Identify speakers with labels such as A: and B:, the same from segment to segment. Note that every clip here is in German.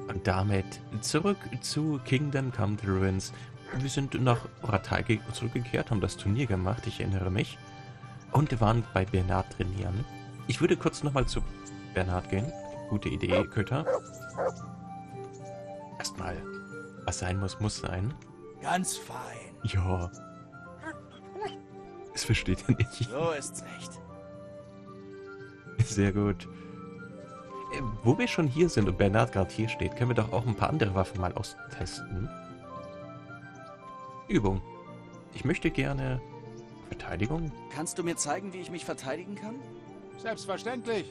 A: Und damit zurück zu Kingdom Come Deliverance. Wir sind nach Ratalke zurückgekehrt, haben das Turnier gemacht, ich erinnere mich. Und waren bei Bernhard trainieren. Ich würde kurz nochmal zu Bernhard gehen. Gute Idee, Köter. Erstmal, was sein muss, muss sein.
B: Ganz fein.
A: Ja. Das versteht er nicht.
B: So ist's nicht.
A: Sehr gut. Wo wir schon hier sind und Bernhard gerade hier steht, können wir doch auch ein paar andere Waffen mal austesten. Übung. Ich möchte gerne... Verteidigung?
B: Kannst du mir zeigen, wie ich mich verteidigen kann?
C: Selbstverständlich.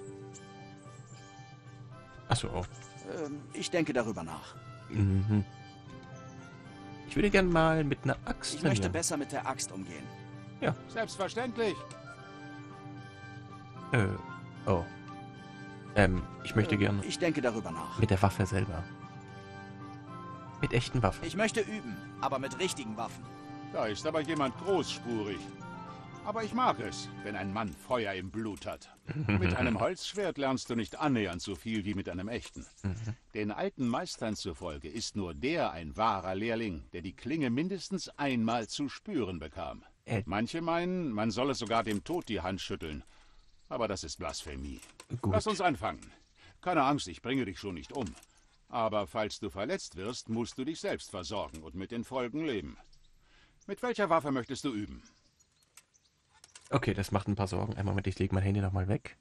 A: Achso.
B: Ich denke darüber nach.
A: Mhm. Ich würde gerne mal mit einer Axt
B: Ich möchte
A: trainieren.
B: besser mit der Axt umgehen.
A: Ja.
C: Selbstverständlich.
A: Oh. Ich möchte gerne
B: Ich denke darüber nach.
A: mit der Waffe selber. Mit echten Waffen.
B: Ich möchte üben, aber mit richtigen Waffen.
C: Da ist aber jemand großspurig. Aber ich mag es, wenn ein Mann Feuer im Blut hat. Mit einem Holzschwert lernst du nicht annähernd so viel wie mit einem echten. Den alten Meistern zufolge ist nur der ein wahrer Lehrling, der die Klinge mindestens einmal zu spüren bekam. Manche meinen, man solle sogar dem Tod die Hand schütteln. Aber das ist Blasphemie.
A: Gut.
C: Lass uns anfangen. Keine Angst, ich bringe dich schon nicht um. Aber falls du verletzt wirst, musst du dich selbst versorgen und mit den Folgen leben. Mit welcher Waffe möchtest du üben?
A: Okay, das macht ein paar Sorgen. Einen Moment, ich lege mein Handy nochmal weg.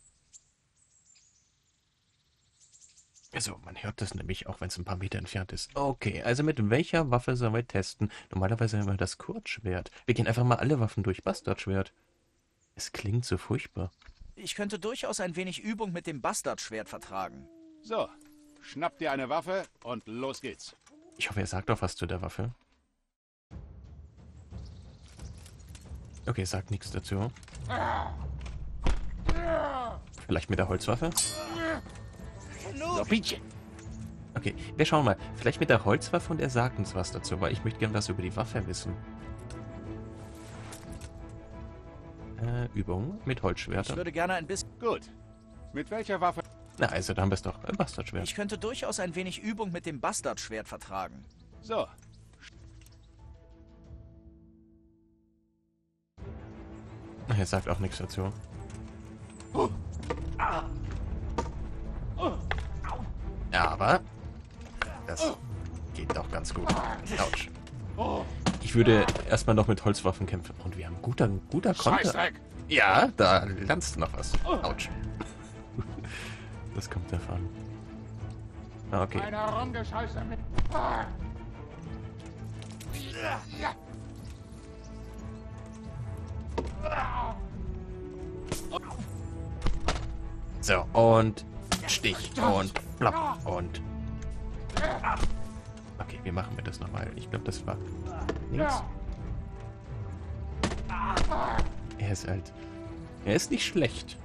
A: Also, man hört das nämlich, auch wenn es ein paar Meter entfernt ist. Okay, also mit welcher Waffe sollen wir testen? Normalerweise immer das Kurzschwert. Wir gehen einfach mal alle Waffen durch. Bastardschwert. Es klingt so furchtbar.
B: Ich könnte durchaus ein wenig Übung mit dem Bastardschwert vertragen.
C: So, schnapp dir eine Waffe und los geht's.
A: Ich hoffe, er sagt doch was zu der Waffe. Okay, sagt nichts dazu. Vielleicht mit der Holzwaffe?
B: Genug!
A: Okay, wir schauen mal. Vielleicht mit der Holzwaffe und er sagt uns was dazu, weil ich möchte gerne was über die Waffe wissen. Übung mit
B: Ich
A: Holzschwertern.
B: würde gerne ein bisschen...
C: Gut. Mit welcher Waffe?
A: Na, also dann haben wir es doch. Bastardschwert.
B: Ich könnte durchaus ein wenig Übung mit dem Bastardschwert vertragen.
C: So,
A: Er sagt auch nichts dazu. Aber das geht doch ganz gut. Autsch. Ich würde erstmal noch mit Holzwaffen kämpfen. Und wir haben guter Konter.
C: Scheißdreck!
A: Ja, da lernst du noch was. Autsch. Das kommt davon. Ah, okay.
C: Eine Rumgescheiße mit...
A: So, und Stich und plopp und... Okay, wie machen wir das nochmal? Ich glaube, das war links. Er ist halt... Er ist nicht schlecht.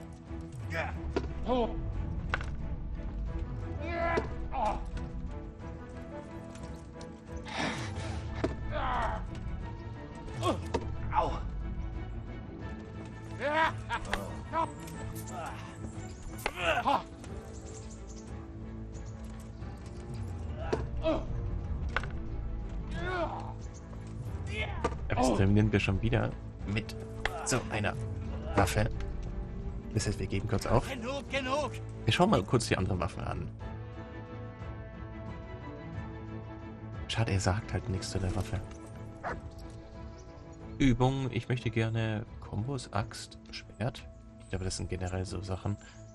A: Aber jetzt trainieren wir schon wieder mit so einer Waffe. Das heißt, wir geben kurz auf.
B: Genug!
A: Wir schauen mal kurz die anderen Waffen an. Schade, er sagt halt nichts zu der Waffe. Übung. Ich möchte gerne Kombos, Axt, Schwert. Ich glaube, das sind generell so Sachen.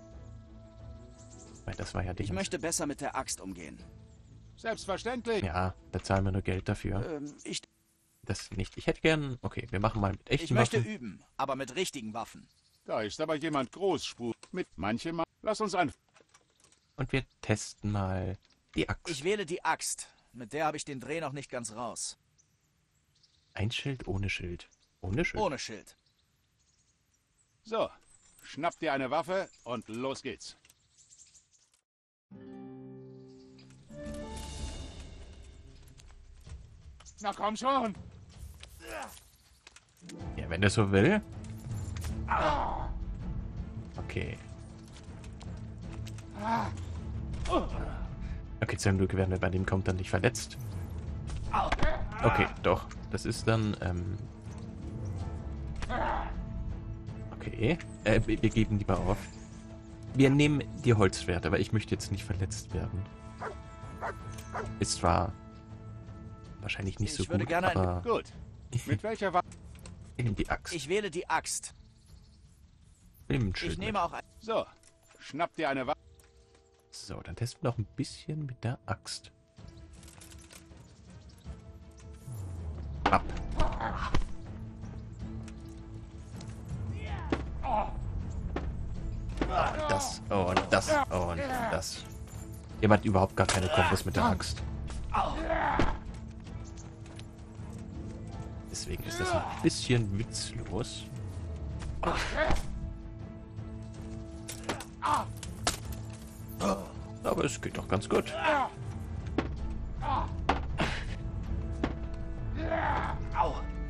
A: Weil das war ja
B: Ich
A: Ding.
B: möchte besser mit der Axt umgehen.
C: Selbstverständlich.
A: Ja, da zahlen wir nur Geld dafür.
B: Ich
A: Das nicht. Ich hätte gern... Okay, wir machen mal mit echten
B: möchte
A: Waffen.
B: üben, aber mit richtigen Waffen.
C: Da ist aber jemand großspurig. Mit manchem... Lass uns an...
A: Und wir testen mal die Axt.
B: Ich wähle die Axt. Mit der habe ich den Dreh noch nicht ganz raus.
A: Ein Schild ohne Schild. Ohne Schild?
B: Ohne Schild.
C: So, schnapp dir eine Waffe und los geht's. Na komm schon.
A: Ja, wenn der so will. Okay. Okay, zum Glück werden wir bei dem Count dann nicht verletzt. Okay, doch. Das ist dann, okay. Wir geben lieber auf. Wir nehmen die Holzschwerter, aber ich möchte jetzt nicht verletzt werden. Ist zwar wahrscheinlich nicht so
B: Ich würde
A: gut,
B: gerne
A: aber
C: Gut. Mit welcher Waffe?
A: ich nehme die Axt.
B: Ich wähle die Axt.
A: Nimm ein
B: Ich
A: Schild
B: nehme
A: mit.
B: auch ein...
C: So, schnapp dir eine Waffe.
A: So, dann testen wir noch ein bisschen mit der Axt. Ab. Das und das und das. Ihr habt überhaupt gar keine Kombos mit der Axt. Deswegen ist das ein bisschen witzlos. Aber es geht doch ganz gut.
B: Au.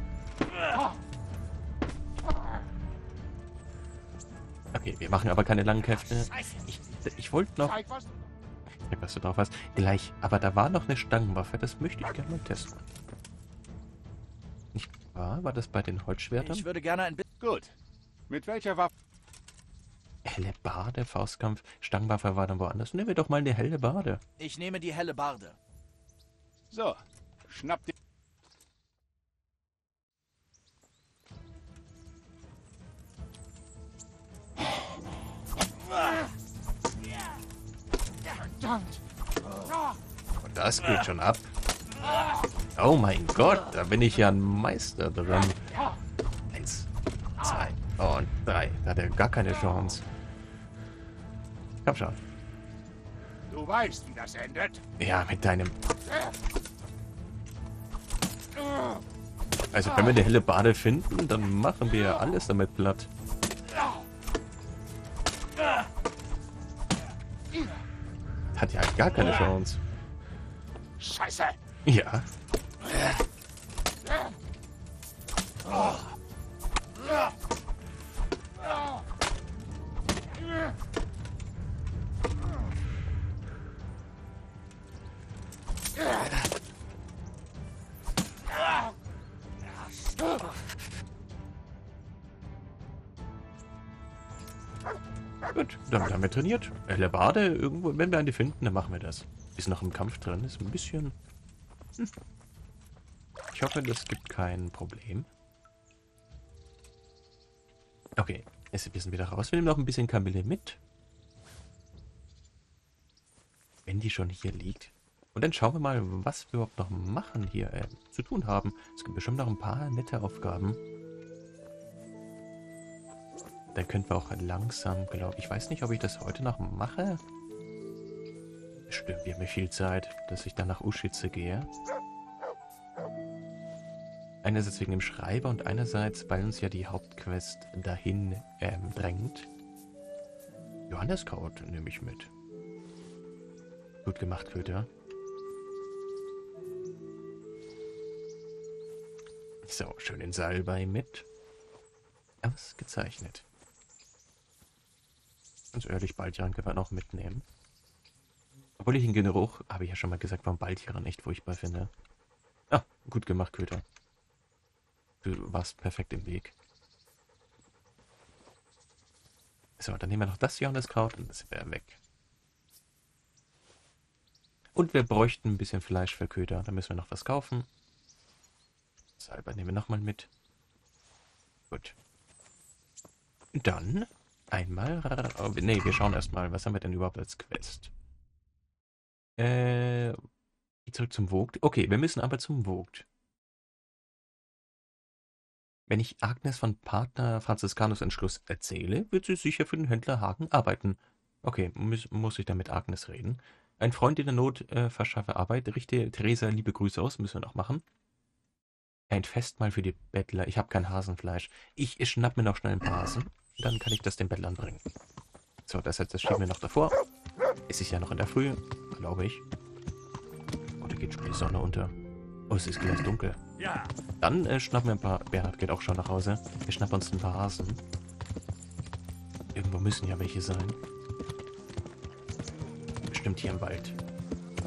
A: Okay, wir machen aber keine langen Kämpfe. Ich wollte noch...
C: Zeig, was du...
A: Was du drauf hast. Gleich, aber da war noch eine Stangenwaffe. Das möchte ich gerne mal testen. Nicht wahr? War das bei den Holzschwertern?
B: Ich würde gerne ein bisschen...
C: Gut. Mit welcher Waffe?
A: Hellebarde, Faustkampf, Stangenwaffe war dann woanders. Nehmen wir doch mal eine Hellebarde.
B: Ich nehme die Hellebarde.
C: So, schnapp dir... Verdammt!
A: Und das geht schon ab. Oh mein Gott, da bin ich ja ein Meister drin. 1, 2 und 3. Da hat er gar keine Chance. Komm schon.
C: Du weißt, wie das endet.
A: Ja, mit deinem... Also wenn wir eine helle Bade finden, dann machen wir alles damit platt. Hat ja gar keine Chance.
C: Scheiße!
A: Ja. Gut, damit haben wir trainiert. Hellebarde, irgendwo, wenn wir eine finden, dann machen wir das. Ist noch im Kampf drin, ist ein bisschen... Ich hoffe, das gibt kein Problem. Okay, wir sind wieder raus. Wir nehmen noch ein bisschen Kamille mit. Wenn die schon hier liegt. Und dann schauen wir mal, was wir überhaupt noch machen hier zu tun haben. Es gibt bestimmt noch ein paar nette Aufgaben. Dann könnten wir auch langsam, glaube ich. Ich weiß nicht, ob ich das heute noch mache. Stimmt, wir haben ja viel Zeit, dass ich dann nach Uschitze gehe. Einerseits wegen dem Schreiber und einerseits, weil uns ja die Hauptquest dahin drängt. Johanneskraut nehme ich mit. Gut gemacht, Köter. So, schön den Salbei mit. Ausgezeichnet. Ganz ehrlich, Baldjaran können wir noch mitnehmen. Obwohl ich den Geruch, habe ich ja schon mal gesagt, vom Baldjaran echt furchtbar finde. Ah, gut gemacht, Köter. Du warst perfekt im Weg. So, dann nehmen wir noch das Johanneskraut und das wäre weg. Und wir bräuchten ein bisschen Fleisch für Köter. Da müssen wir noch was kaufen. Salbei nehmen wir nochmal mit. Gut. Dann einmal... Oh, nee, wir schauen erstmal, was haben wir denn überhaupt als Quest? Zurück zum Vogt. Okay, wir müssen aber zum Vogt. Wenn ich Agnes von Partner Franziskanus Entschluss erzähle, wird sie sicher für den Händler Hagen arbeiten. Okay, muss ich dann mit Agnes reden. Ein Freund in der Not verschaffe Arbeit. Richte Theresa liebe Grüße aus, müssen wir noch machen. Ein Festmahl für die Bettler. Ich habe kein Hasenfleisch. Ich schnapp mir noch schnell ein paar Hasen. Dann kann ich das den Bettlern bringen. So, das heißt, das schieben wir noch davor. Es ist ja noch in der Früh, glaube ich. Oh, da geht schon die Sonne unter. Oh, es ist gleich dunkel.
B: Ja.
A: Dann schnappen wir ein paar... Bernhard geht auch schon nach Hause. Wir schnappen uns ein paar Hasen. Irgendwo müssen ja welche sein. Bestimmt hier im Wald.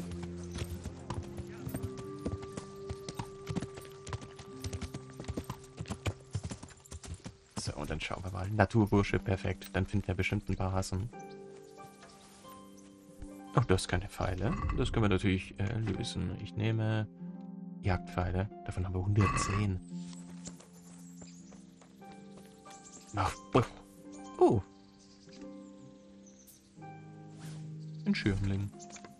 A: schauen wir mal. Naturbursche, perfekt. Dann finden wir bestimmt ein paar Hasen. Ach, das ist keine Pfeile. Das können wir natürlich lösen. Ich nehme Jagdpfeile. Davon haben wir 110. Ach, oh. Ein Schirmling.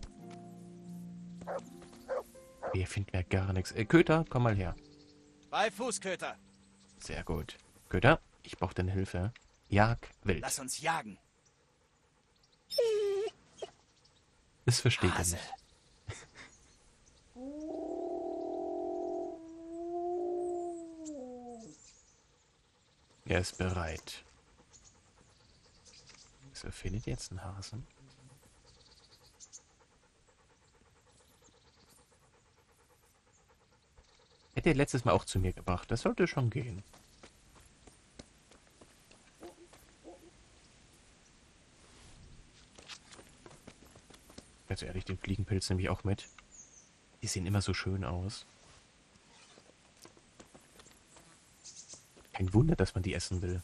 A: Hier finden wir gar nichts. Köter, komm mal her.
B: Bei Fußköter.
A: Sehr gut. Köter, ich brauche deine Hilfe. Jag wild.
B: Lass uns jagen.
A: Das versteht er
B: Hase.
A: nicht. Er ist bereit. So, findet ihr jetzt einen Hasen? Hätte er letztes Mal auch zu mir gebracht. Das sollte schon gehen. Ganz ehrlich, den Fliegenpilz nehme ich auch mit. Die sehen immer so schön aus. Kein Wunder, dass man die essen will.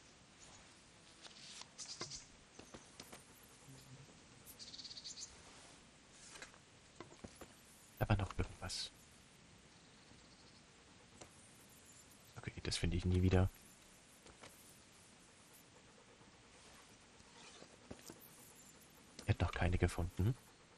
A: Aber noch irgendwas. Okay, das finde ich nie wieder. Er hat noch keine gefunden.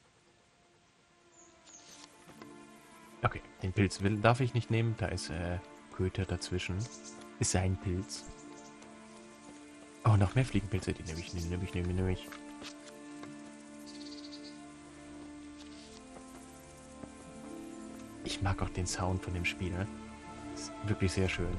A: Okay, den Pilz darf ich nicht nehmen. Da ist Köter dazwischen. Ist sein Pilz. Oh, noch mehr Fliegenpilze. Die nehme ich. Ich mag auch den Sound von dem Spiel. Ist wirklich sehr schön.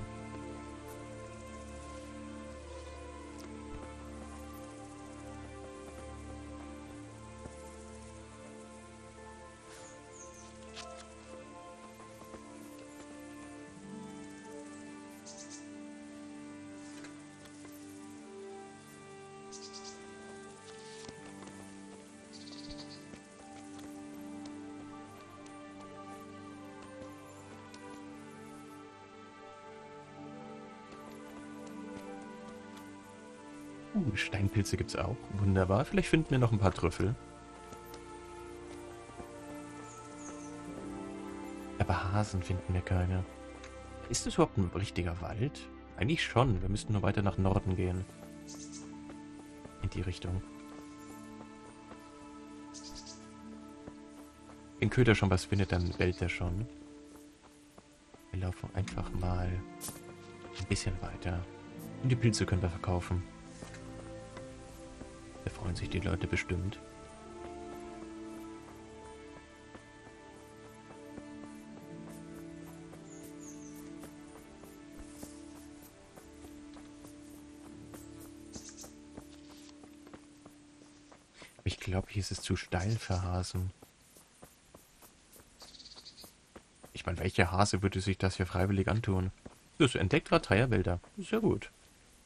A: Steinpilze gibt's auch. Wunderbar. Vielleicht finden wir noch ein paar Trüffel. Aber Hasen finden wir keine. Ist das überhaupt ein richtiger Wald? Eigentlich schon. Wir müssten nur weiter nach Norden gehen. In die Richtung. Wenn Köter schon was findet, dann bellt er schon. Wir laufen einfach mal ein bisschen weiter. Und die Pilze können wir verkaufen. Da freuen sich die Leute bestimmt. Aber ich glaube, hier ist es zu steil für Hasen. Ich meine, welcher Hase würde sich das hier freiwillig antun? Das entdeckt Rateierwälder. Ist ja gut.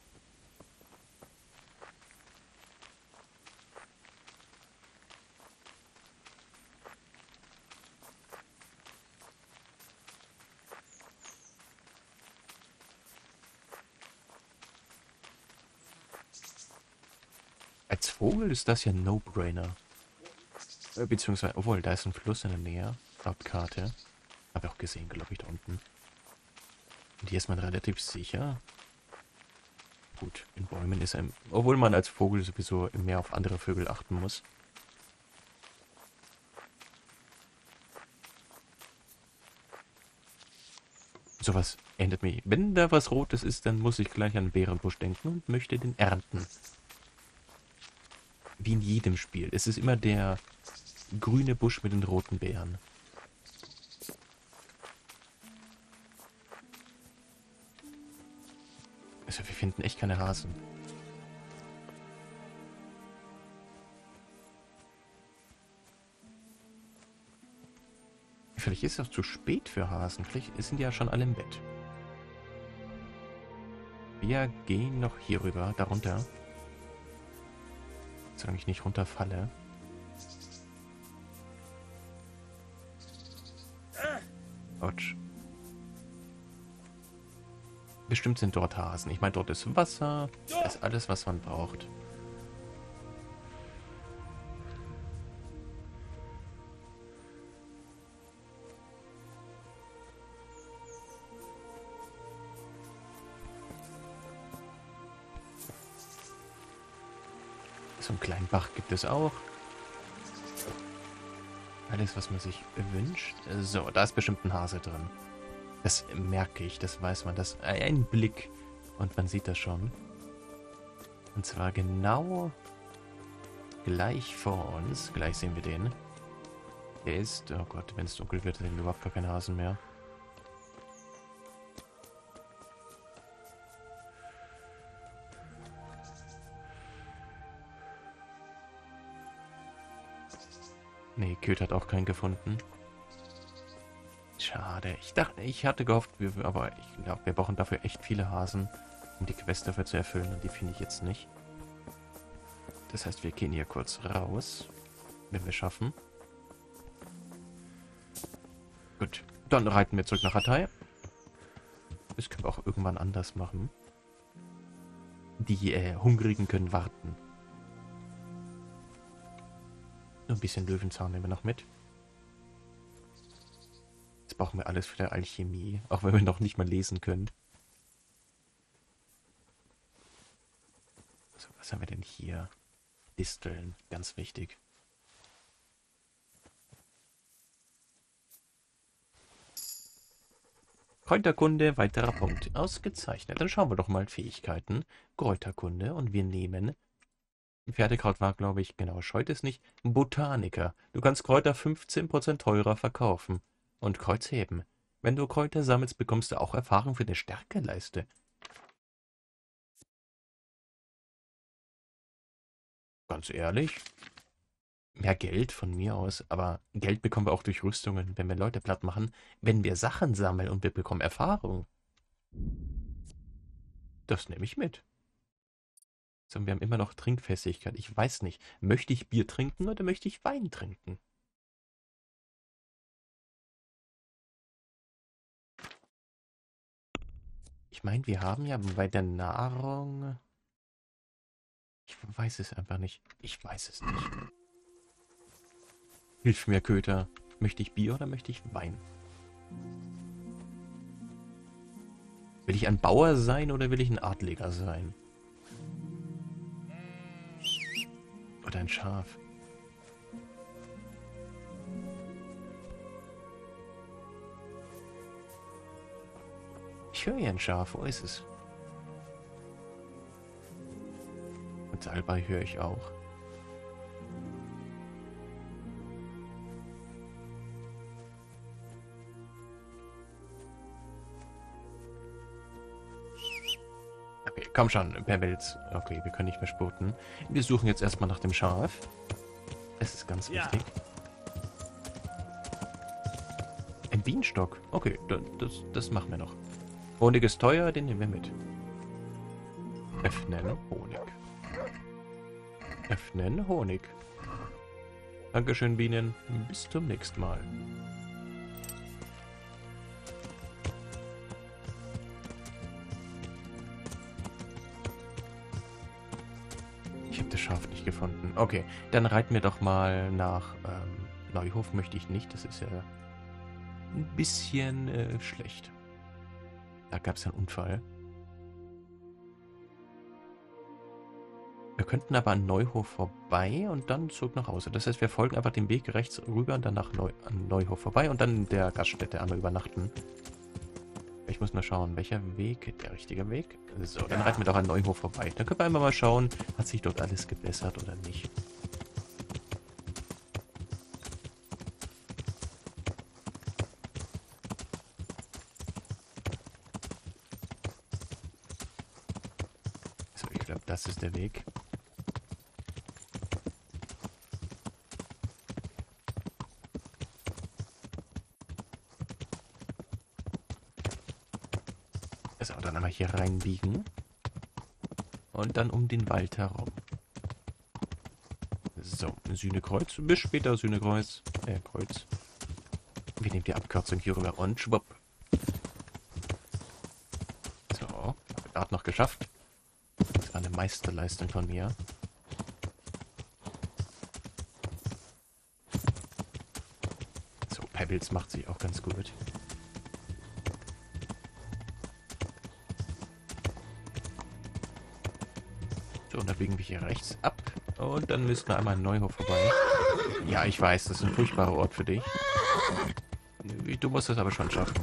A: Als Vogel ist das ja ein No-Brainer. Beziehungsweise, obwohl, da ist ein Fluss in der Nähe. Laut Karte. Habe ich auch gesehen, glaube ich, da unten. Und hier ist man relativ sicher. Gut, in Bäumen ist er... Obwohl man als Vogel sowieso mehr auf andere Vögel achten muss. Sowas ändert mich. Wenn da was Rotes ist, dann muss ich gleich an den Beerenbusch denken und möchte den ernten. Wie in jedem Spiel. Es ist immer der grüne Busch mit den roten Beeren. Also wir finden echt keine Hasen. Vielleicht ist es auch zu spät für Hasen. Vielleicht sind die ja schon alle im Bett. Wir gehen noch hier rüber, darunter. Solange ich nicht runterfalle. Autsch. Bestimmt sind dort Hasen. Ich meine, dort ist Wasser. Da ist alles, was man braucht. So einen kleinen Bach gibt es auch. Alles, was man sich wünscht. So, da ist bestimmt ein Hase drin. Das merke ich, das weiß man. Das ein Blick und man sieht das schon. Und zwar genau gleich vor uns. Gleich sehen wir den. Der ist, oh Gott, wenn es dunkel wird, sehen wir überhaupt gar keinen Hasen mehr. Nee, Köth hat auch keinen gefunden. Schade. Ich hatte gehofft, aber ich glaube, wir brauchen dafür echt viele Hasen, um die Quest dafür zu erfüllen. Und die finde ich jetzt nicht. Das heißt, wir gehen hier kurz raus, wenn wir schaffen. Gut, dann reiten wir zurück nach Rattay. Das können wir auch irgendwann anders machen. Die Hungrigen können warten. Nur ein bisschen Löwenzahn nehmen wir noch mit. Das brauchen wir alles für die Alchemie, auch wenn wir noch nicht mal lesen können. So, was haben wir denn hier? Disteln, ganz wichtig. Kräuterkunde, weiterer Punkt. Ausgezeichnet. Dann schauen wir doch mal Fähigkeiten. Kräuterkunde und wir nehmen... Pferdekraut war, glaube ich, genau, scheut es nicht. Botaniker. Du kannst Kräuter 15% teurer verkaufen. Und Kreuzheben. Wenn du Kräuter sammelst, bekommst du auch Erfahrung für eine Stärkeleiste. Ganz ehrlich, mehr Geld von mir aus, aber Geld bekommen wir auch durch Rüstungen, wenn wir Leute platt machen, wenn wir Sachen sammeln und wir bekommen Erfahrung. Das nehme ich mit. So, wir haben immer noch Trinkfestigkeit. Ich weiß nicht, möchte ich Bier trinken oder möchte ich Wein trinken? Ich meine, wir haben ja bei der Nahrung... Ich weiß es einfach nicht. Ich weiß es nicht. Hilf mir, Köter. Möchte ich Bier oder möchte ich Wein? Will ich ein Bauer sein oder will ich ein Adliger sein? Oder ein Schaf? Ich höre hier ein Schaf. Wo ist es? Und Salbei höre ich auch. Okay, komm schon, Pebbles. Okay, wir können nicht mehr spurten. Wir suchen jetzt erstmal nach dem Schaf. Das ist ganz wichtig. Ein Bienenstock. Okay, das machen wir noch. Honig ist teuer, den nehmen wir mit. Öffnen, Honig. Öffnen, Honig. Dankeschön, Bienen. Bis zum nächsten Mal. Ich habe das Schaf nicht gefunden. Okay, dann reiten wir doch mal nach Neuhof. Möchte ich nicht. Das ist ja ein bisschen schlecht. Da gab es einen Unfall. Wir könnten aber an Neuhof vorbei und dann zurück nach Hause. Das heißt, wir folgen einfach dem Weg rechts rüber und dann an Neuhof vorbei und dann in der Gaststätte einmal übernachten. Ich muss mal schauen, welcher Weg, der richtige Weg. So, dann reiten wir doch an Neuhof vorbei. Dann können wir einmal mal schauen, hat sich dort alles gebessert oder nicht. So, ich glaube, das ist der Weg. So, dann einmal hier reinbiegen. Und dann um den Wald herum. So, Sühnekreuz. Bis später, Sühnekreuz. Kreuz. Wir nehmen die Abkürzung hier rüber und schwupp. So, gerade noch geschafft. Das war eine Meisterleistung von mir. So, Pebbles macht sich auch ganz gut. So, und dann biegen wir hier rechts ab. Und dann müssen wir einmal an Neuhof vorbei. Ja, ich weiß, das ist ein furchtbarer Ort für dich. Du musst es aber schon schaffen.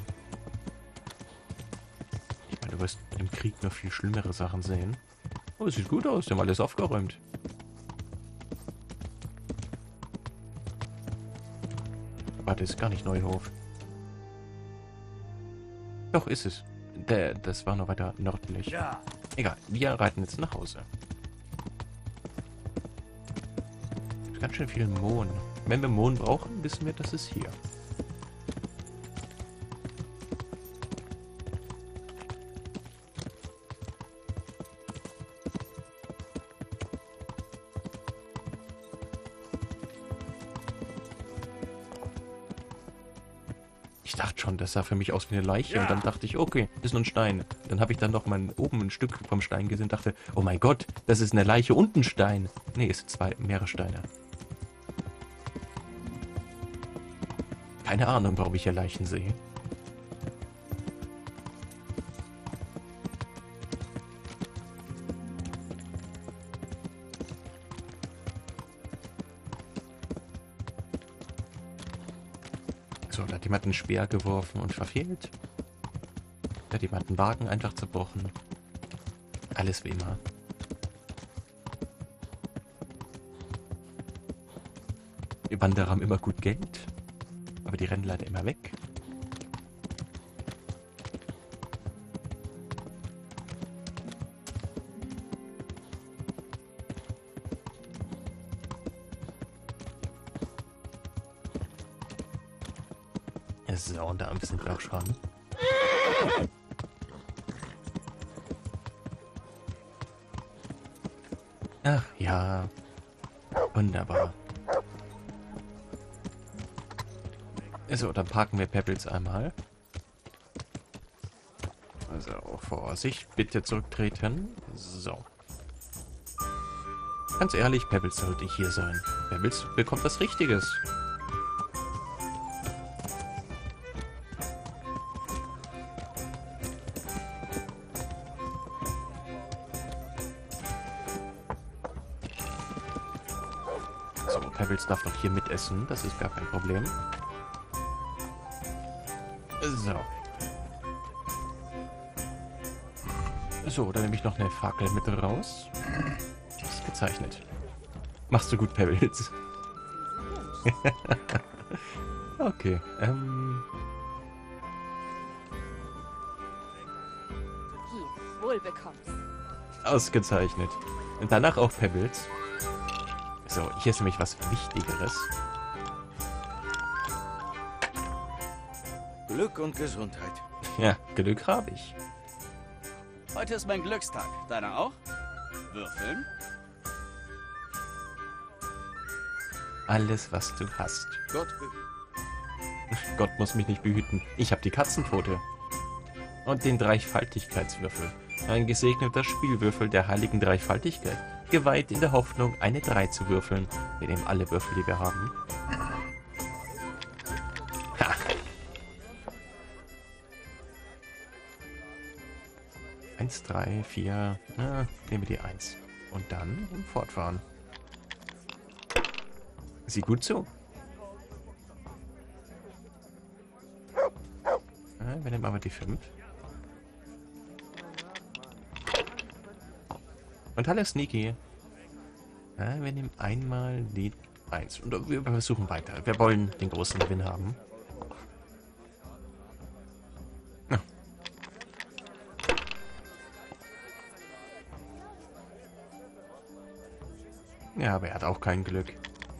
A: Ich meine, du wirst im Krieg noch viel schlimmere Sachen sehen. Oh, es sieht gut aus, die haben alles aufgeräumt. Warte, ist gar nicht Neuhof. Doch, ist es. Das war noch weiter nördlich.
B: Ja.
A: Egal, wir reiten jetzt nach Hause. Ganz schön viel Mohn. Wenn wir Mohn brauchen, wissen wir, das ist hier. Ich dachte schon, das sah für mich aus wie eine Leiche. Und dann dachte ich, okay, ist nur ein Stein. Dann habe ich dann noch mal oben ein Stück vom Stein gesehen und dachte, oh mein Gott, das ist eine Leiche und ein Stein. Nee, es sind mehrere Steine. Keine Ahnung, warum ich hier Leichen sehe. So, da hat jemand einen Speer geworfen und verfehlt. Da hat jemand einen Wagen einfach zerbrochen. Alles wie immer. Die Wanderer haben immer gut Geld. Aber die rennen leider immer weg. So, und da sind wir auch schon. Ach ja. Wunderbar. So, dann parken wir Pebbles einmal. Also, Vorsicht, bitte zurücktreten. So. Ganz ehrlich, Pebbles sollte hier sein. Pebbles bekommt was Richtiges. So, Pebbles darf doch hier mitessen. Das ist gar kein Problem. So. So, dann nehme ich noch eine Fackel mit raus. Ist gezeichnet. Machst du gut, Pebbles. Okay,
D: Hier, wohl bekommst.
A: ausgezeichnet. Und danach auch Pebbles. So, hier ist nämlich was Wichtigeres.
B: Glück und Gesundheit.
A: Ja, Glück habe ich.
B: Heute ist mein Glückstag. Deiner auch? Würfeln?
A: Alles, was du hast.
B: Gott.
A: Gott muss mich nicht behüten. Ich habe die Katzenpfote. Und den Dreifaltigkeitswürfel. Ein gesegneter Spielwürfel der heiligen Dreifaltigkeit. Geweiht in der Hoffnung, eine 3 zu würfeln. Wir nehmen alle Würfel, die wir haben. Ha! 1, 3, 4. Na, nehmen wir die 1. Und dann fortfahren. Sieh gut zu. Wir nehmen aber die 5. Und hallo Sneaky. Wir nehmen einmal die 1. Und wir versuchen weiter. Wir wollen den großen Gewinn haben. Ja. Ja, aber er hat auch kein Glück.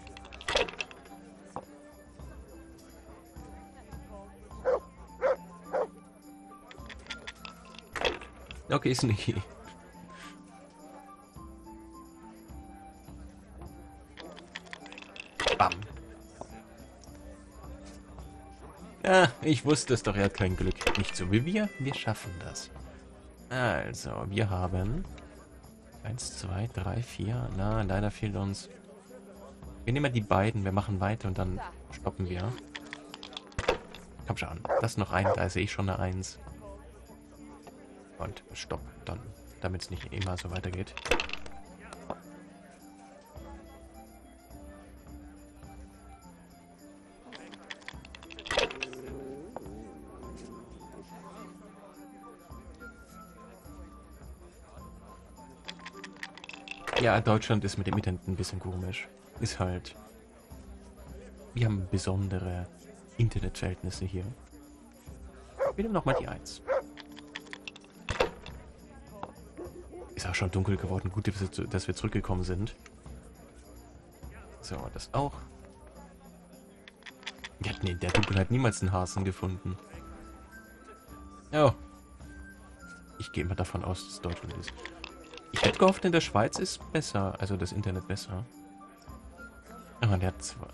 A: Okay, Sneaky. Bam. Ja, ich wusste es doch, er hat kein Glück. Nicht so wie wir. Wir schaffen das. Also, wir haben 1, 2, 3, 4. Na, leider fehlt uns. Wir nehmen mal die beiden, wir machen weiter und dann stoppen wir. Komm schon, das ist noch ein, da sehe ich schon eine 1. Und stopp, dann, damit es nicht immer so weitergeht. Ja, Deutschland ist mit dem Internet ein bisschen komisch. Ist halt... Wir haben besondere Internetverhältnisse hier. Wir nehmen nochmal die 1. Ist auch schon dunkel geworden. Gut, dass wir zurückgekommen sind. So, das auch. Wir hatten in der Dunkelheit niemals einen Hasen gefunden. Ja. Ich gehe mal davon aus, dass es Deutschland ist. Ich hätte gehofft, in der Schweiz ist besser. Also das Internet besser. Aber der hat zwar...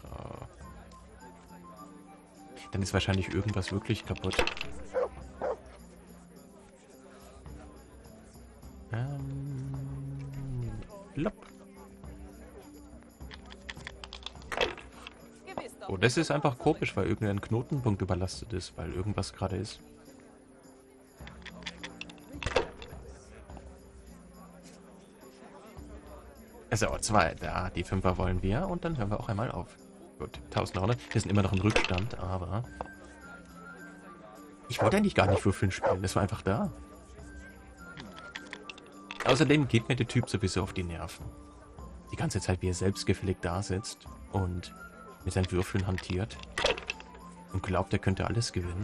A: Dann ist wahrscheinlich irgendwas wirklich kaputt. Lopp. Oh, das ist einfach komisch, weil irgendein Knotenpunkt überlastet ist, weil irgendwas gerade ist. Also, 2, da, die 5er wollen wir und dann hören wir auch einmal auf. Gut, 1900. Wir sind immer noch im Rückstand, aber... Ich wollte eigentlich gar nicht würfeln spielen, das war einfach da. Außerdem geht mir der Typ sowieso auf die Nerven. Die ganze Zeit, wie er selbstgefällig da sitzt und mit seinen Würfeln hantiert und glaubt, er könnte alles gewinnen.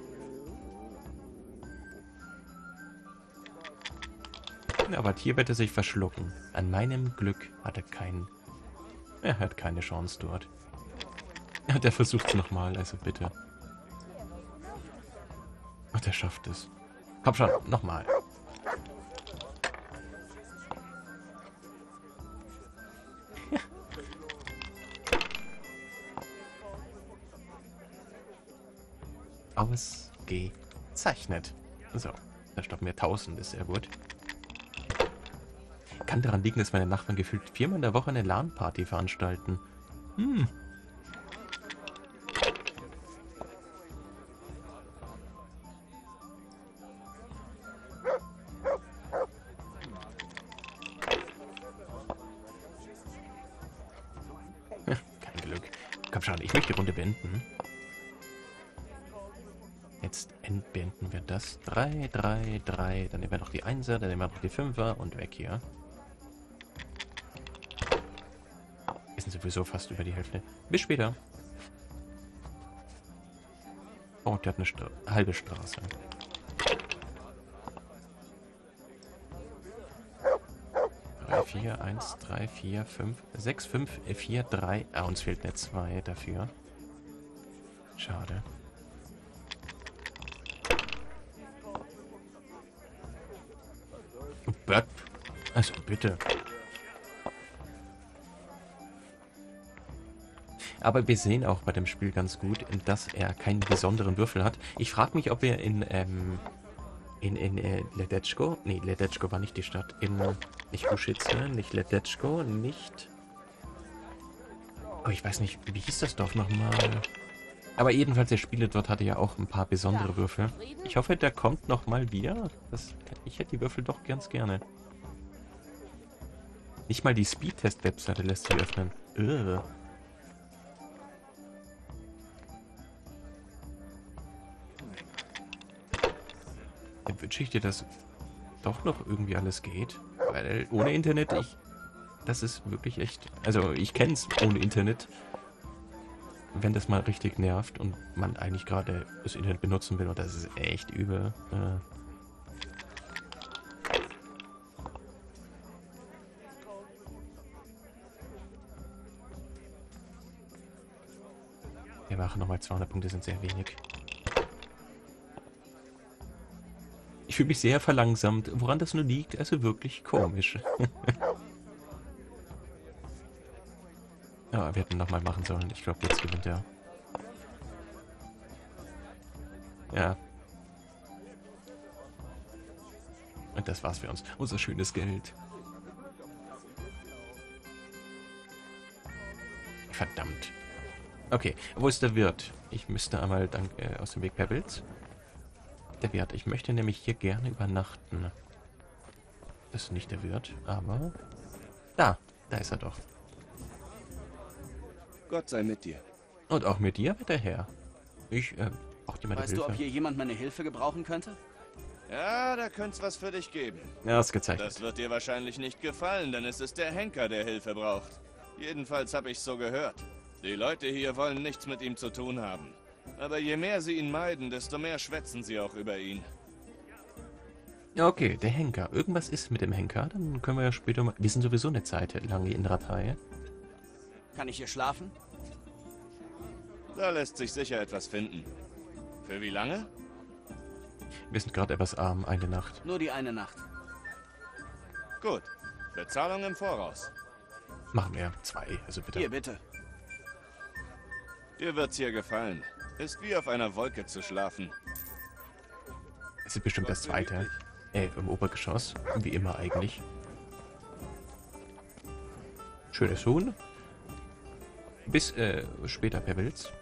A: Aber hier wird er sich verschlucken. An meinem Glück hat er keinen... Er hat keine Chance dort. Ja, der versucht es nochmal, also bitte. Ach, der schafft es. Komm schon, nochmal. Ausgezeichnet. So, da stoppen wir 1000, ist sehr gut. Kann daran liegen, dass meine Nachbarn gefühlt 4-mal in der Woche eine LAN-Party veranstalten. Hm. Kein Glück. Komm schon, ich möchte die Runde beenden. Jetzt entbinden wir das. 3, 3, 3. Dann nehmen wir noch die 1er, dann nehmen wir noch die 5er und weg hier. Wir sind sowieso fast über die Hälfte. Bis später. Oh, der hat eine halbe Straße. Drei, 4, 1, 3, 4, 5, 6, 5, 4, 3. Ah, uns fehlt eine 2 dafür. Schade. Also bitte. Aber wir sehen auch bei dem Spiel ganz gut, dass er keinen besonderen Würfel hat. Ich frage mich, ob wir in Ledetschko... Nee, Ledetschko war nicht die Stadt. Nicht Uschitze, nicht Ledetschko, nicht... Oh, ich weiß nicht, wie hieß das Dorf nochmal? Aber jedenfalls, der Spieler dort hatte ja auch ein paar besondere Würfel. Ich hoffe, der kommt nochmal wieder. Ich hätte die Würfel doch ganz gerne. Nicht mal die Speedtest-Webseite lässt sich öffnen. Dann wünsche ich dir, dass doch noch irgendwie alles geht. Weil ohne Internet, das ist wirklich echt... Also ich kenne es ohne Internet. Wenn das mal richtig nervt und man eigentlich gerade das Internet benutzen will, und das ist echt übel. Wir machen nochmal 200 Punkte, sind sehr wenig. Ich fühle mich sehr verlangsamt. Woran das nur liegt, also wirklich komisch. Ja, wir hätten nochmal machen sollen. Ich glaube, jetzt gewinnt er. Ja. Und das war's für uns. Unser schönes Geld. Verdammt. Okay, wo ist der Wirt? Ich müsste einmal aus dem Weg Pebbles. Der Wirt. Ich möchte nämlich hier gerne übernachten. Das ist nicht der Wirt, aber... Da ist er doch.
E: Gott sei mit dir.
A: Und auch mit dir, bitte Herr. Ich brauche jemand
B: Weißt
A: Hilfe.
B: du, ob hier jemand meine Hilfe gebrauchen könnte?
E: Ja, da könnte was für dich geben.
A: Ja, ist gezeichnet.
E: Das wird dir wahrscheinlich nicht gefallen, denn es ist der Henker, der Hilfe braucht. Jedenfalls habe ich so gehört. Die Leute hier wollen nichts mit ihm zu tun haben. Aber je mehr sie ihn meiden, desto mehr schwätzen sie auch über ihn.
A: Ja, okay, der Henker. Irgendwas ist mit dem Henker. Dann können wir ja später mal... Wir sind sowieso eine Zeit lang in Ratei.
B: Kann ich hier schlafen?
E: Da lässt sich sicher etwas finden. Für wie lange?
A: Wir sind gerade etwas arm, eine Nacht.
B: Nur die eine Nacht.
E: Gut. Bezahlung im Voraus.
A: Machen wir 2, also bitte.
B: Hier, bitte.
E: Dir wird's hier gefallen. Ist wie auf einer Wolke zu schlafen.
A: Es ist bestimmt das zweite. Im Obergeschoss. Wie immer eigentlich. Schönes Huhn. Bis später, Pebbles.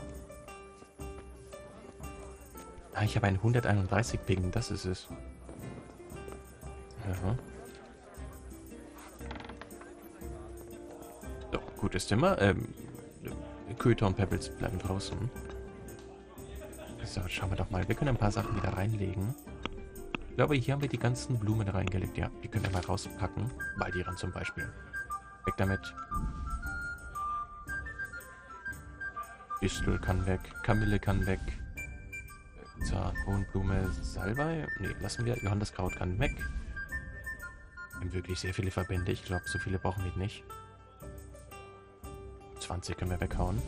A: Ah, ich habe einen 131 Ping, das ist es. Ja. So, gutes Zimmer. Köter und Pebbles bleiben draußen. So, schauen wir doch mal. Wir können ein paar Sachen wieder reinlegen. Ich glaube, hier haben wir die ganzen Blumen reingelegt. Ja, die können wir mal rauspacken. Waldiran zum Beispiel. Weg damit. Distel kann weg. Kamille kann weg. Zartbohnenblume, Salbei. Ne, lassen wir. Johanniskraut kann weg. Wir haben wirklich sehr viele Verbände. Ich glaube, so viele brauchen wir nicht. 20 können wir weghauen.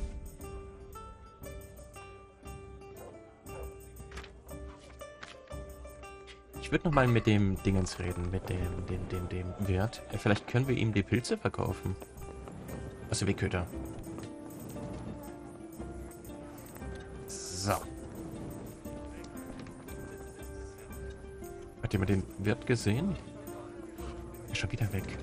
A: Ich würde nochmal mit dem Dingens reden, mit dem Wirt. Vielleicht können wir ihm die Pilze verkaufen. Also wie Köter. So. Hat jemand den Wirt gesehen? Ist schon wieder weg.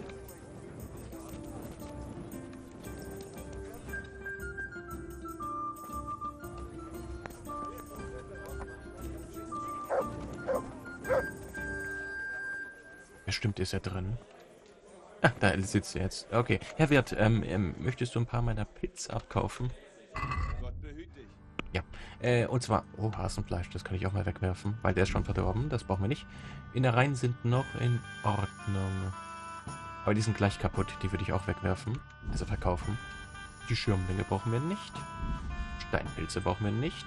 A: Bestimmt ist er drin. Ah, da sitzt er jetzt. Okay. Herr Wirt, möchtest du ein paar meiner Pilze abkaufen?
E: Gott behüt dich.
A: Ja. Und zwar... Oh, Hasenfleisch, das kann ich auch mal wegwerfen, weil der ist schon verdorben. Das brauchen wir nicht. Innereien sind noch in Ordnung. Aber die sind gleich kaputt. Die würde ich auch wegwerfen. Also verkaufen. Die Schirmlinge brauchen wir nicht. Steinpilze brauchen wir nicht.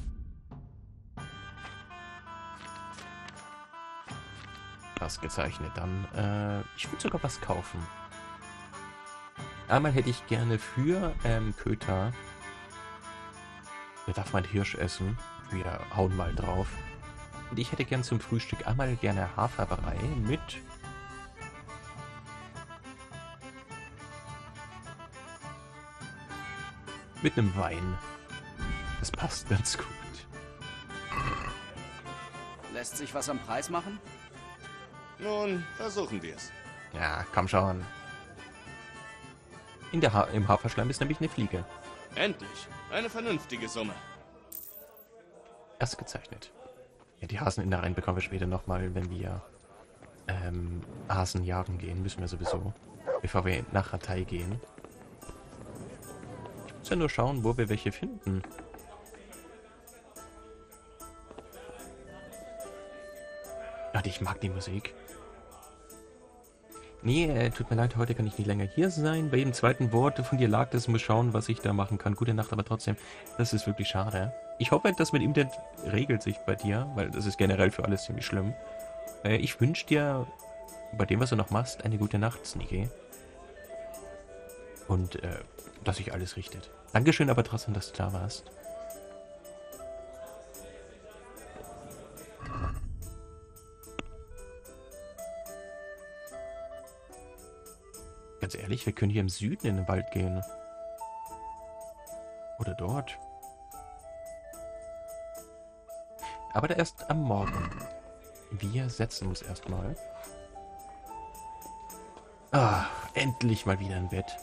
A: Das gezeichnet dann. Ich würde sogar was kaufen. Einmal hätte ich gerne für Köter. Der darf mein Hirsch essen. Wir hauen mal drauf. Und ich hätte gern zum Frühstück einmal gerne Haferbrei mit einem Wein. Das passt ganz gut.
B: Lässt sich was am Preis machen?
E: Nun, versuchen wir's.
A: Ja, komm schon. Im Haferschleim ist nämlich eine Fliege.
E: Endlich. Eine vernünftige Summe.
A: Erst gezeichnet. Ja, die Haseninnereien bekommen wir später nochmal, wenn wir Hasen jagen gehen. Müssen wir sowieso. Bevor wir nach Ratei gehen. Ich muss ja nur schauen, wo wir welche finden. Ja, ich mag die Musik. Nee, tut mir leid, heute kann ich nicht länger hier sein. Bei jedem zweiten Wort von dir lag das, muss schauen, was ich da machen kann. Gute Nacht, aber trotzdem, das ist wirklich schade. Ich hoffe, das mit ihm regelt sich bei dir, weil das ist generell für alles ziemlich schlimm. Ich wünsche dir, bei dem, was du noch machst, eine gute Nacht, Sneaky. Und, dass sich alles richtet. Dankeschön aber trotzdem, dass du da warst. Ganz ehrlich, wir können hier im Süden in den Wald gehen. Oder dort. Aber da erst am Morgen. Wir setzen uns erstmal. Ah, endlich mal wieder ein Bett.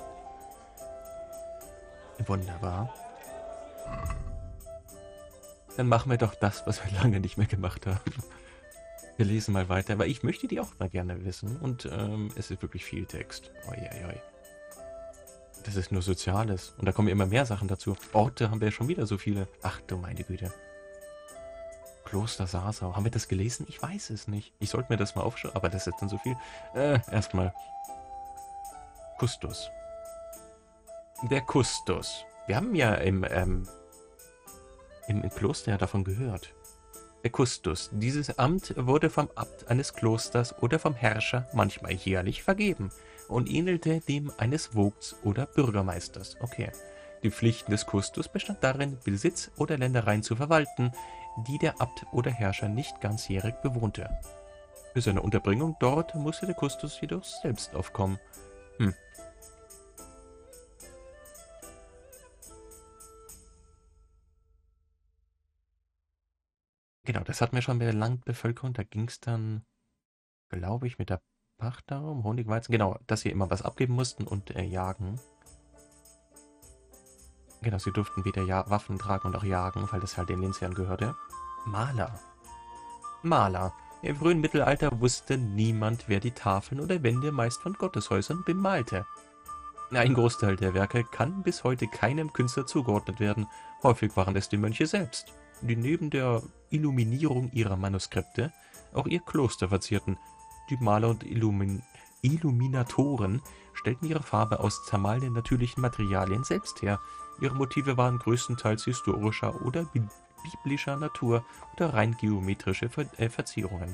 A: Wunderbar. Dann machen wir doch das, was wir lange nicht mehr gemacht haben. Wir lesen mal weiter, aber ich möchte die auch mal gerne wissen. Und es ist wirklich viel Text. Oi, oi, oi. Das ist nur Soziales. Und da kommen immer mehr Sachen dazu. Orte haben wir ja schon wieder so viele. Ach du meine Güte. Kloster Sasau. Haben wir das gelesen? Ich weiß es nicht. Ich sollte mir das mal aufschreiben. Aber das ist dann so viel. Erstmal. Kustos. Der Kustos. Wir haben ja im Kloster ja davon gehört. Der Kustos. Dieses Amt wurde vom Abt eines Klosters oder vom Herrscher manchmal jährlich vergeben und ähnelte dem eines Vogts oder Bürgermeisters. Okay. Die Pflichten des Kustos bestand darin, Besitz oder Ländereien zu verwalten, die der Abt oder Herrscher nicht ganzjährig bewohnte. Für seine Unterbringung dort musste der Kustos jedoch selbst aufkommen. Genau, das hatten wir schon bei der Landbevölkerung. Da ging es dann, glaube ich, mit der Pacht darum, Honigweizen. Genau, dass sie immer was abgeben mussten und jagen. Genau, sie durften weder Waffen tragen und auch jagen, weil das halt den Lehnsherren gehörte. Maler. Maler. Im frühen Mittelalter wusste niemand, wer die Tafeln oder Wände meist von Gotteshäusern bemalte. Ein Großteil der Werke kann bis heute keinem Künstler zugeordnet werden. Häufig waren es die Mönche selbst, die neben der Illuminierung ihrer Manuskripte auch ihr Kloster verzierten. Die Maler und Illuminatoren stellten ihre Farbe aus zermahlenen natürlichen Materialien selbst her. Ihre Motive waren größtenteils historischer oder biblischer Natur oder rein geometrische Verzierungen.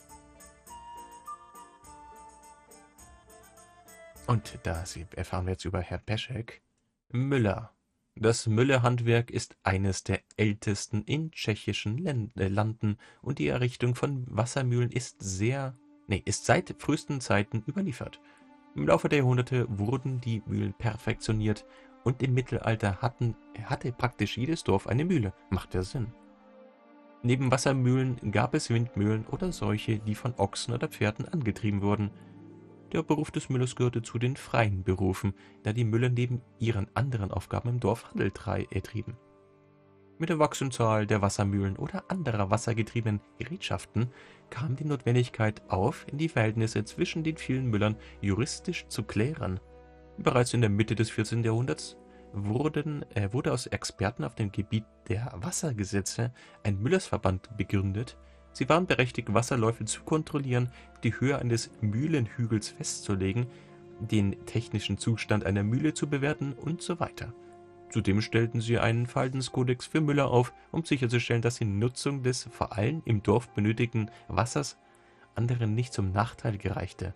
A: Und da erfahren wir jetzt über Herr Peschek. Müller. Das Müllerhandwerk ist eines der ältesten in tschechischen Landen und die Errichtung von Wassermühlen ist seit frühesten Zeiten überliefert. Im Laufe der Jahrhunderte wurden die Mühlen perfektioniert und im Mittelalter hatte praktisch jedes Dorf eine Mühle. Macht ja Sinn. Neben Wassermühlen gab es Windmühlen oder solche, die von Ochsen oder Pferden angetrieben wurden. Der Beruf des Müllers gehörte zu den freien Berufen, da die Müller neben ihren anderen Aufgaben im Dorf Handel trieben. Mit der wachsenden Zahl der Wassermühlen oder anderer wassergetriebenen Gerätschaften kam die Notwendigkeit auf, die Verhältnisse zwischen den vielen Müllern juristisch zu klären. Bereits in der Mitte des 14. Jahrhunderts wurde aus Experten auf dem Gebiet der Wassergesetze ein Müllersverband begründet. Sie waren berechtigt, Wasserläufe zu kontrollieren, die Höhe eines Mühlenhügels festzulegen, den technischen Zustand einer Mühle zu bewerten und so weiter. Zudem stellten sie einen Verhaltenskodex für Müller auf, um sicherzustellen, dass die Nutzung des vor allem im Dorf benötigten Wassers anderen nicht zum Nachteil gereichte.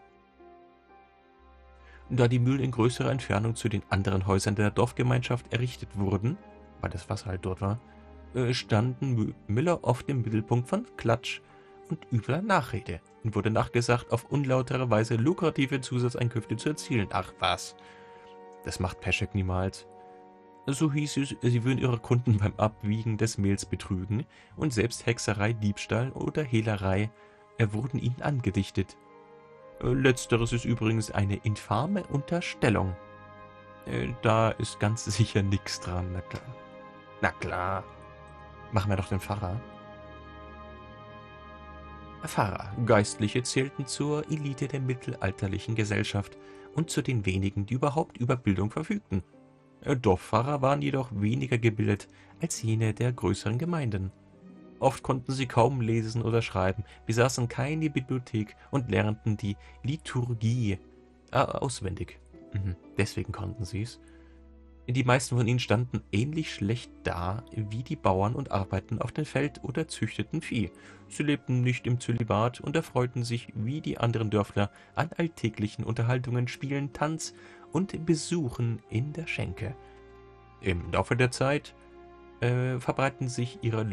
A: Da die Mühlen in größerer Entfernung zu den anderen Häusern der Dorfgemeinschaft errichtet wurden, weil das Wasser halt dort war, standen Müller oft im Mittelpunkt von Klatsch und übler Nachrede und wurde nachgesagt, auf unlautere Weise lukrative Zusatzeinkünfte zu erzielen. Ach was, das macht Peschek niemals. So hieß es, sie würden ihre Kunden beim Abwiegen des Mehls betrügen und selbst Hexerei, Diebstahl oder Hehlerei wurden ihnen angedichtet. Letzteres ist übrigens eine infame Unterstellung. Da ist ganz sicher nichts dran, na klar. Na klar. Machen wir doch den Pfarrer. Pfarrer, Geistliche zählten zur Elite der mittelalterlichen Gesellschaft und zu den wenigen, die überhaupt über Bildung verfügten. Dorfpfarrer waren jedoch weniger gebildet als jene der größeren Gemeinden. Oft konnten sie kaum lesen oder schreiben, besaßen keine Bibliothek und lernten die Liturgie auswendig. Deswegen konnten sie es. Die meisten von ihnen standen ähnlich schlecht da wie die Bauern und arbeiteten auf dem Feld oder züchteten Vieh. Sie lebten nicht im Zölibat und erfreuten sich wie die anderen Dörfler an alltäglichen Unterhaltungen, Spielen, Tanz und Besuchen in der Schenke. Im Laufe der Zeit verbreiteten sich ihre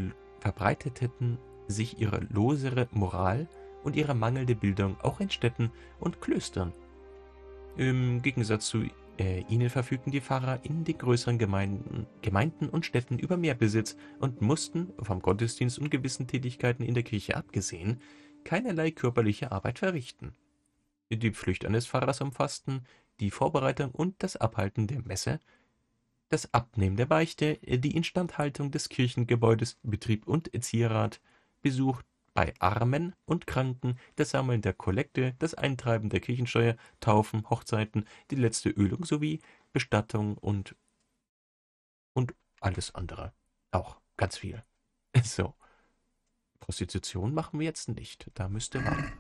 A: losere Moral und ihre mangelnde Bildung auch in Städten und Klöstern. Im Gegensatz zu ihnen verfügten die Pfarrer in den größeren Gemeinden und Städten über mehr Besitz und mussten, vom Gottesdienst und gewissen Tätigkeiten in der Kirche abgesehen, keinerlei körperliche Arbeit verrichten. Die Pflicht eines Pfarrers umfassten die Vorbereitung und das Abhalten der Messe, das Abnehmen der Beichte, die Instandhaltung des Kirchengebäudes, Betrieb und Zierat, Besuch bei Armen und Kranken, das Sammeln der Kollekte, das Eintreiben der Kirchensteuer, Taufen, Hochzeiten, die letzte Ölung sowie Bestattung und alles andere. Auch ganz viel. So, Prostitution machen wir jetzt nicht. Da müsste warten.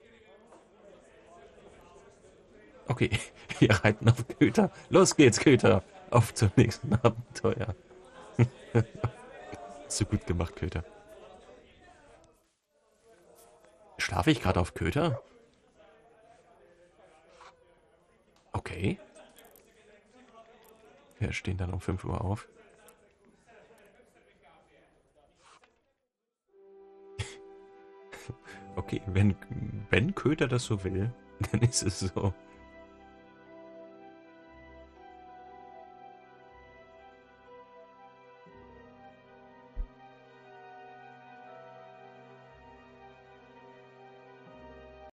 A: Okay, wir reiten auf Köter. Los geht's, Köter. Auf zum nächsten Abenteuer. So gut gemacht, Köter. Schlafe ich gerade auf Köter? Okay. Wir stehen dann um 5 Uhr auf. Okay, wenn Köter das so will, dann ist es so.